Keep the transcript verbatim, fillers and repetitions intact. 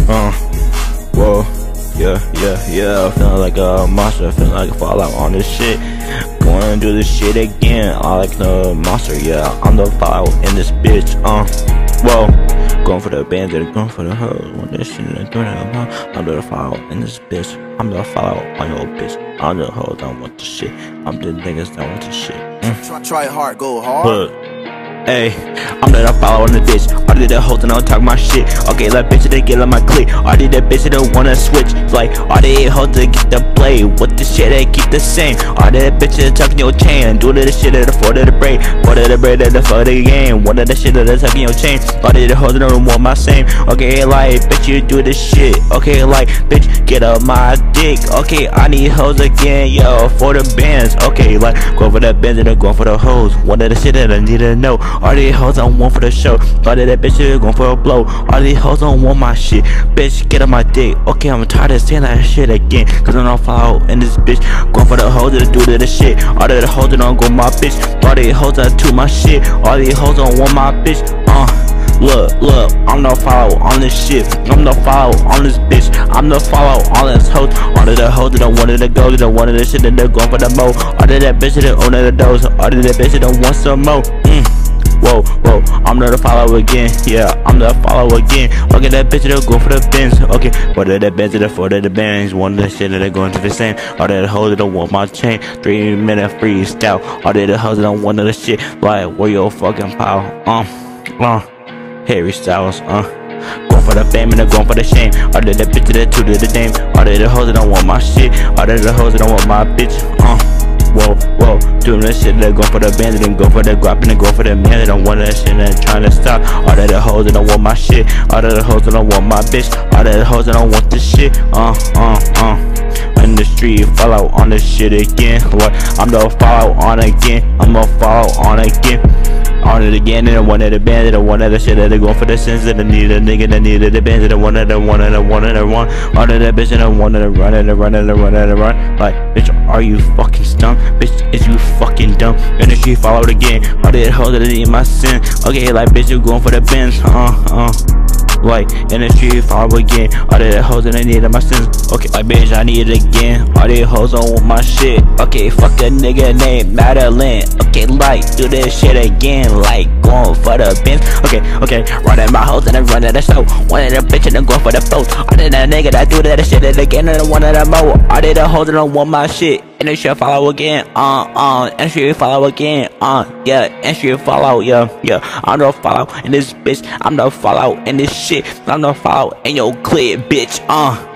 Uh, whoa, yeah, yeah, yeah. Feeling like a monster, feeling like a fallout on this shit. Going to do this shit again. I like the monster, yeah. I'm the fallout in this bitch. Uh, whoa. Going for the bandit, going for the hoes. When this shit ain't doing it, I'm the fallout in this bitch. I'm the fallout on your bitch. I'm the hoes that want the shit. I'm the niggas that want the shit. Mm. Try, try hard, go hard. But, hey, I'm the follow on the bitch. I did that hoes and I'll talk my shit. Okay, like bitch, they get on my click. I did that bitch, they don't wanna switch. Like, all they hoes to get the play. What the shit, they keep the same. All that bitch, they tucking your chain. Do the shit at the foot of the braid. Foot of the braid at the fuck of the game. One of the shit that they tucking your chain. All they hoes and don't want my same. Okay, like, bitch, you do this shit. Okay, like, bitch, get up my dick. Okay, I need hoes again, yo, for the bands. Okay, like, go for that bands and they're going for the hoes. One of the shit that I need to know. All these hoes on one for the show. All of that bitch is going for a blow. All these hoes don't want my shit. Bitch, get on my dick. Okay, I'm tired of saying that shit again. Cause I'm not follow in this bitch. Going for the hoes that do to the shit. All of the hoes that don't go my bitch. All these hoes that to my shit. All these hoes don't want my bitch. Uh Look, look, I'm the follow on this shit. I'm the follow on this bitch. I'm the follow on this hoes. All of the hoes that don't want it to go. They don't want it to shit, that they're going for the mo. All of that bitch that own the doors. All of that bitch that don't want some more. Mm. Whoa, whoa, I'm the follow again. Yeah, I'm the follow again. Okay, that bitch that'll go for the bins. Okay, what are the bins that are for the bands? One of the shit that they're going to the same. All that hoes that don't want my chain. Three minute freestyle. All that the hoes that don't want the shit. Like, where your fucking pal? Um, uh, Harry Styles, uh. Going for the fame and they're going for the shame. All that the bitch that two to the name. All that the hoes that don't want my shit. All that the hoes that don't want my bitch. Uh. Whoa, whoa, doing that shit, they go for the bandit and go for the guap and they go for the man. They don't want that shit, they're trying to stop. All that the hoes that don't want my shit. All that the hoes that don't want my bitch. All that the hoes that don't want this shit. Uh, uh, uh. In the street, follow on this shit again. What? I'm the follow on again. I'm a follow on again. On it again, and I wanted the band, and I wanted the shit that they going for the sins, and I need a nigga that needed the band, and I wanted the one, and I wanted the one. All of that bitch, and I wanted to run, and I run, and I run, and I run. Like, bitch, are you fucking stump? Bitch, is you fucking dumb? And the street followed again. All that hoes that need my sin. Okay, like, bitch, you going for the bins, uh, uh. Like, in the street, follow again. All that hoes and I needed my sins. Okay, like, bitch, I need it again. All these hoes don't want my shit. Okay, fuck a nigga named Madeline. Okay, like, do this shit again. Like, going for the bins. Okay, okay, running my hoes and I run the show. One of the bitch and I'm going for the boat. All that nigga that do that shit again and I one of the mo. All that hoes that don't want my shit. And they should follow again, uh, uh, and she follow again, uh, yeah, and she follow, yeah, yeah. I'm the follow in this bitch. I'm the follow in this shit. I'm the follow in your clip, bitch, uh.